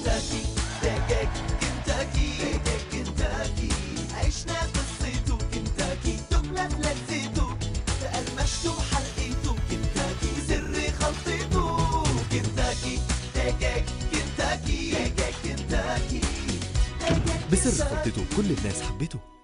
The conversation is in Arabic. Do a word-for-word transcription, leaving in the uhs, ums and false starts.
كنتاكي دجاج كنتاكي دجاج كنتاكي عشنا قصته كنتاكي دقنا في لذته تقرمشته وحلقته كنتاكي سر خلطته كنتاكي دجاج كنتاكي دجاج كنتاكي بسر خلطته كل الناس حبته.